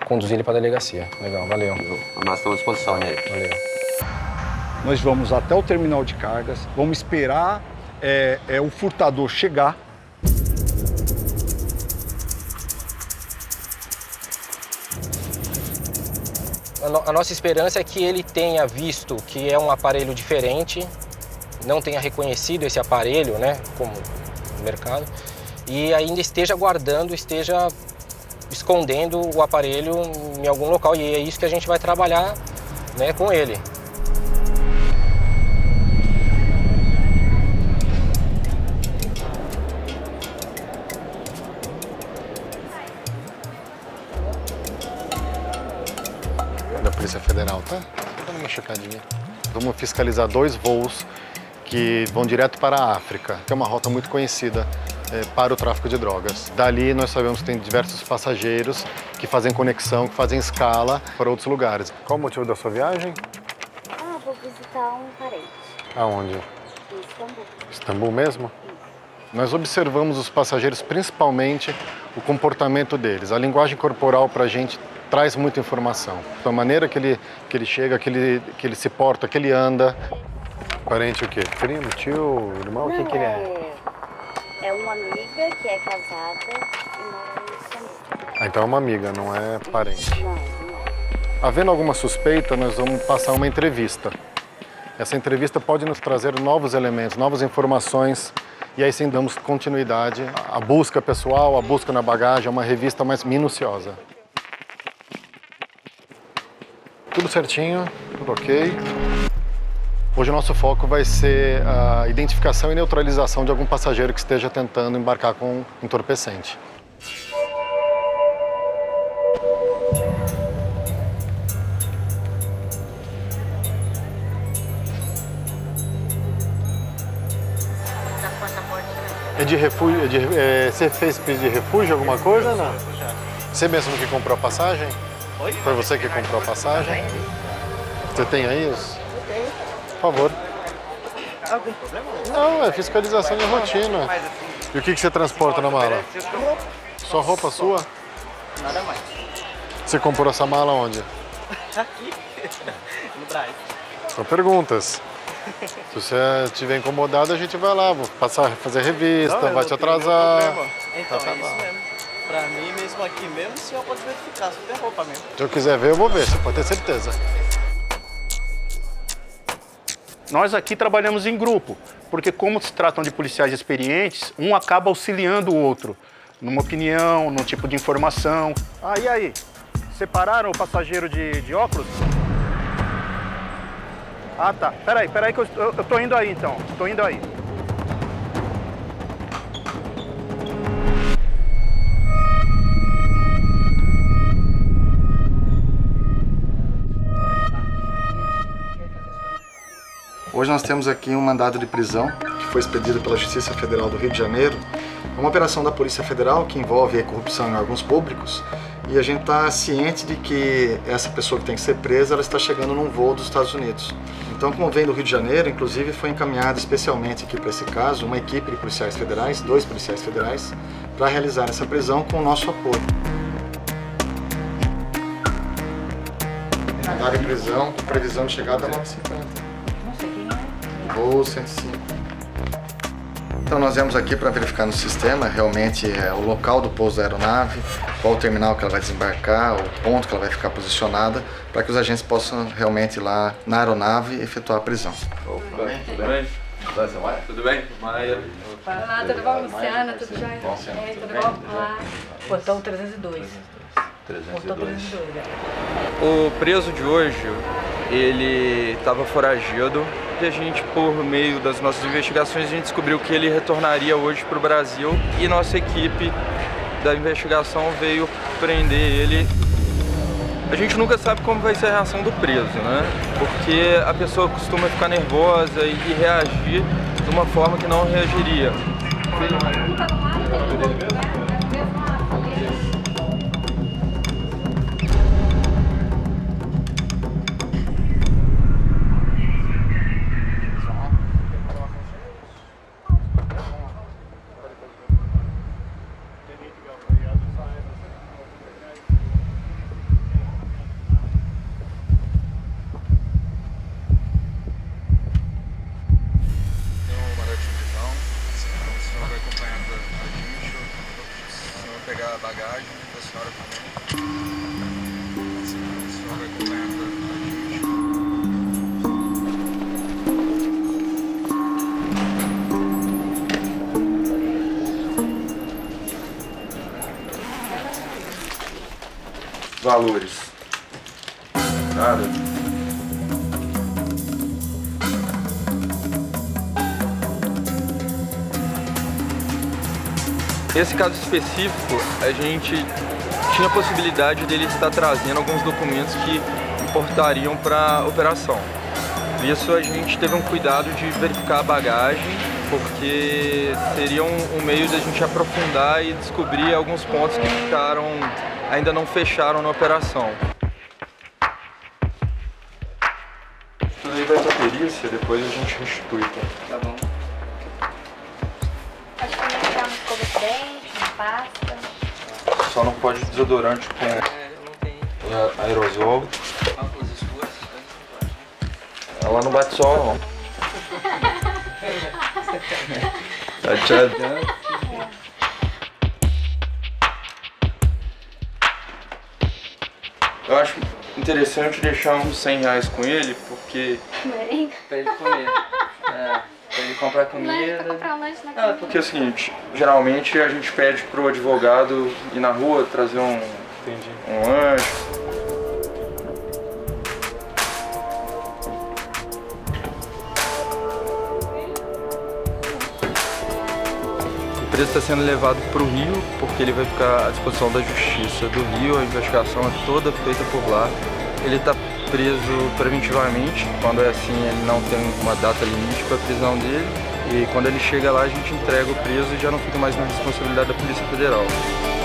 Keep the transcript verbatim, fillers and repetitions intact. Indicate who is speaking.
Speaker 1: conduzir ele para a delegacia. Legal, valeu.
Speaker 2: Nós estamos à disposição, né?
Speaker 1: Valeu.
Speaker 3: Nós vamos até o terminal de cargas, vamos esperar é, é, o furtador chegar.
Speaker 1: A, no, a nossa esperança é que ele tenha visto que é um aparelho diferente, não tenha reconhecido esse aparelho, né, como no mercado, e ainda esteja guardando, esteja escondendo o aparelho em algum local, e é isso que a gente vai trabalhar, né, com ele.
Speaker 4: Da Polícia Federal, tá? Dando uma checadinha. Vamos fiscalizar dois voos que vão direto para a África, que é uma rota muito conhecida é, para o tráfico de drogas. Dali nós sabemos que tem diversos passageiros que fazem conexão, que fazem escala para outros lugares. Qual o motivo da sua viagem?
Speaker 5: Ah, vou visitar um parente.
Speaker 4: Aonde?
Speaker 5: Em Istambul.
Speaker 4: Istambul mesmo? Nós observamos os passageiros, principalmente o comportamento deles. A linguagem corporal para a gente traz muita informação. A maneira que ele, que ele chega, que ele, que ele se porta, que ele anda. Parente o quê? Primo, tio, irmão?
Speaker 5: Não,
Speaker 4: Quem que ele é?
Speaker 5: É uma amiga que é casada e mora em Istambul.
Speaker 4: Ah, então é uma amiga, não é parente.
Speaker 5: Não, não.
Speaker 4: Havendo alguma suspeita, nós vamos passar uma entrevista. Essa entrevista pode nos trazer novos elementos, novas informações, e aí sim damos continuidade à busca pessoal, à busca na bagagem, a uma revista mais minuciosa. Tudo certinho, tudo ok. Hoje o nosso foco vai ser a identificação e neutralização de algum passageiro que esteja tentando embarcar com entorpecente. É de refúgio? É de, é, você fez pedido de refúgio, alguma coisa, não? Você mesmo que comprou a passagem?
Speaker 6: Oi?
Speaker 4: Foi você que comprou a passagem? Você tem aí os?
Speaker 6: Eu tenho.
Speaker 4: Por favor.
Speaker 6: Algum problema?
Speaker 4: Não, é fiscalização de rotina. E o que, que você transporta na mala? Só roupa sua?
Speaker 6: Nada mais.
Speaker 4: Você comprou essa mala onde?
Speaker 6: Aqui, no Braz.
Speaker 4: São perguntas. Se você estiver incomodado, a gente vai lá, vou passar, fazer revista,
Speaker 6: Não,
Speaker 4: vai te atrasar.
Speaker 6: Então,
Speaker 4: Tá,
Speaker 6: é isso
Speaker 4: tá
Speaker 6: mesmo. Pra mim, mesmo aqui mesmo, o senhor pode verificar, se tem roupa mesmo.
Speaker 4: Se eu quiser ver, eu vou ver, você pode ter certeza.
Speaker 7: Nós aqui trabalhamos em grupo, porque como se tratam de policiais experientes, um acaba auxiliando o outro, numa opinião, num tipo de informação. Ah, e aí? Separaram o passageiro de, de óculos? Ah, tá. Peraí, peraí que eu, eu, eu tô indo aí, então. Tô indo aí.
Speaker 4: Hoje nós temos aqui um mandado de prisão que foi expedido pela Justiça Federal do Rio de Janeiro. É uma operação da Polícia Federal que envolve a corrupção em órgãos públicos e a gente está ciente de que essa pessoa que tem que ser presa, ela está chegando num voo dos Estados Unidos. Então, como vem do Rio de Janeiro, inclusive foi encaminhada especialmente aqui para esse caso uma equipe de policiais federais, dois policiais federais, para realizar essa prisão com o nosso apoio. Mandado de prisão, previsão de chegada nove e cinquenta. Voo cento e cinco. Então nós viemos aqui para verificar no sistema realmente é, o local do pouso da aeronave, qual o terminal que ela vai desembarcar, o ponto que ela vai ficar posicionada, para que os agentes possam realmente ir lá na aeronave efetuar a prisão.
Speaker 2: Opa, tudo bem? Tudo bem? Maia.
Speaker 8: Olá, tudo bom, Luciana? Tudo jóia?
Speaker 4: Bom, Luciana.
Speaker 8: É, tudo bom? Olá. Portão trezentos e dois. Portão trezentos e dois, é.
Speaker 9: O preso de hoje, ele estava foragido e a gente, por meio das nossas investigações, a gente descobriu que ele retornaria hoje para o Brasil e nossa equipe da investigação veio prender ele. A gente nunca sabe como vai ser a reação do preso, né? Porque a pessoa costuma ficar nervosa e reagir de uma forma que não reagiria. valores. Nada. Nesse caso específico, a gente tinha a possibilidade dele estar trazendo alguns documentos que importariam para a operação. Por isso a gente teve um cuidado de verificar a bagagem, porque seria um, um meio da gente aprofundar e descobrir alguns pontos que ficaram, ainda não fecharam na operação. Tudo aí vai para a perícia, depois a gente restitui. Tá, tá bom.
Speaker 5: Acho que vai tirar uma escova de dente, uma pasta.
Speaker 9: Só não pode desodorante com
Speaker 10: É, não tem.
Speaker 9: aerosol.
Speaker 10: Óculos escuros,
Speaker 9: Ela não bate sol, não. Tá te adianta. Eu acho interessante deixar uns cem reais com ele, porque...
Speaker 5: Merengue.
Speaker 10: pra ele comer. É, pra ele comprar comida.
Speaker 5: Pra comprar um lanche na
Speaker 10: Ah,
Speaker 5: casa.
Speaker 9: Porque é o seguinte, geralmente a gente pede pro advogado ir na rua trazer um, um lanche. O preso está sendo levado para o Rio, porque ele vai ficar à disposição da Justiça do Rio, a investigação é toda feita por lá. Ele está preso preventivamente, quando é assim ele não tem uma data limite para a prisão dele, e quando ele chega lá a gente entrega o preso e já não fica mais na responsabilidade da Polícia Federal.